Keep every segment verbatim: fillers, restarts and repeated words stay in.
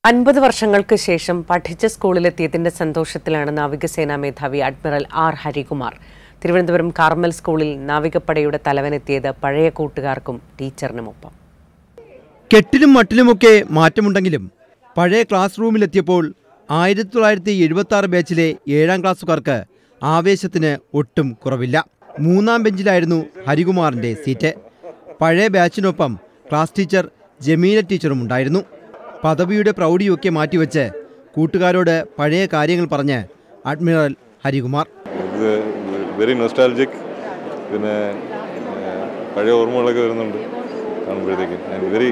അൻപത് വർഷങ്ങൾക്ക് ശേഷം പഠിച്ച സ്കൂളിലെത്തിയതിന്റെ സന്തോഷത്തിലാണ് നാവികസേനാ മേധാവി admiral R Harikumar. Thiruvananthapuram Carmel സ്കൂളിൽ നാവികപ്പടയുടെ തലവനെത്തിയത് പഴയ കൂട്ടുകാർക്കും ടീച്ചറിനുമൊപ്പം. കെട്ടിലും മട്ടിലുമൊക്കെ മാറ്റമുണ്ടെങ്കിലും പഴയ ക്ലാസ് റൂമിലെത്തിയപ്പോൾ ആയിരത്തി തൊള്ളായിരത്തി എഴുപത്തി ആറ് ബാച്ചിലെ ഏഴാം ക്ലാസ്സുകാർക്ക് ആവേശത്തിന് ഒട്ടും കുറവില്ല. മൂന്നാം ബെഞ്ചിലായിരുന്നു ഹരികുമാറിന്റെ സീറ്റ്. പഴയ ബാച്ചിനൊപ്പം ക്ലാസ് ടീച്ചർ ജമീല ടീച്ചറും ഉണ്ടായിരുന്നു. പദവിയുടെ പ്രൗഢിയൊക്കെ മാറ്റിവെച്ച് കൂട്ടുകാരോട് പഴയ കാര്യങ്ങൾ പറഞ്ഞ് അഡ്മിറൽ ഹരികുമാർ. വെരി നൊസ്റ്റാൾജിക്, പിന്നെ പഴയ ഓർമ്മകളൊക്കെ വരുന്നുണ്ട് കാണുമ്പോഴത്തേക്കും. And very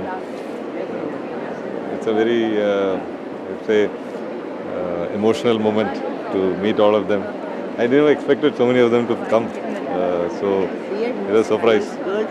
it's a very it's a emotional moment to meet all of them. I didn't expect so many of them to come, uh, so it was a surprise.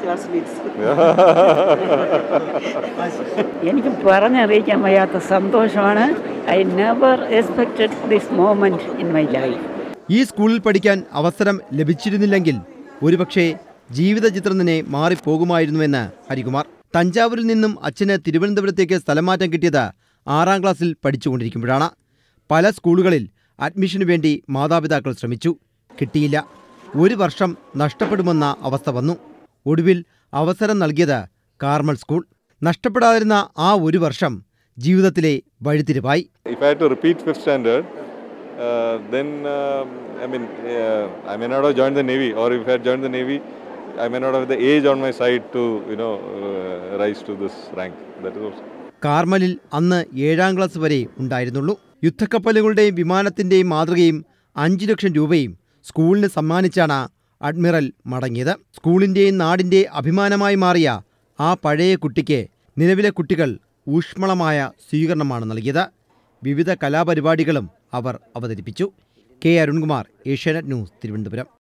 എനിക്ക് പറഞ്ഞറിയിക്കാൻ വയ്യാത്ത സന്തോഷമാണ്. I never expected this moment in my life. ഈ സ്കൂളിൽ പഠിക്കാൻ അവസരം ലഭിച്ചിരുന്നില്ലെങ്കിൽ ഒരുപക്ഷെ ജീവിത ചിത്രം തന്നെ മാറിപ്പോകുമായിരുന്നുവെന്ന് ഹരികുമാർ. തഞ്ചാവൂരിൽ നിന്നും അച്ഛന് തിരുവനന്തപുരത്തേക്ക് സ്ഥലമാറ്റം കിട്ടിയത് ആറാം ക്ലാസ്സിൽ പഠിച്ചുകൊണ്ടിരിക്കുമ്പോഴാണ്. പല സ്കൂളുകളിൽ അഡ്മിഷനു വേണ്ടി മാതാപിതാക്കൾ ശ്രമിച്ചു, കിട്ടിയില്ല. ഒരു വർഷം നഷ്ടപ്പെടുമെന്ന അവസ്ഥ വന്നു. ഒടുവിൽ അവസരം നൽകിയത് കാർമൽ സ്കൂൾ. നഷ്ടപ്പെടാതിരുന്ന ആ ഒരു വർഷം ജീവിതത്തിലെ വഴിത്തിരിവായി. If I had to repeat fifth standard, uh, then uh, I mean uh, I may not have joined the Navy, or if I had joined the Navy, I may not have the age on my side to you know uh, rise to this rank. That is also. കാർമലിൽ അന്ന് ഏഴാം class വരെ ഉണ്ടായിരുന്നുള്ളൂ. യുദ്ധക്കപ്പലുകളുടെയും വിമാനത്തിൻ്റെയും മാതൃകയും അഞ്ചു ലക്ഷം രൂപയും സ്കൂളിന് സമ്മാനിച്ചാണ് admiral മടങ്ങിയത്. സ്കൂളിൻ്റെയും നാടിൻ്റെ അഭിമാനമായി മാറിയ ആ പഴയ കുട്ടിക്ക് നിലവിലെ കുട്ടികൾ ഊഷ്മളമായ സ്വീകരണമാണ് നൽകിയത്. വിവിധ കലാപരിപാടികളും അവർ അവതരിപ്പിച്ചു. K Arunkumar, Asianet news, Thiruvananthapuram.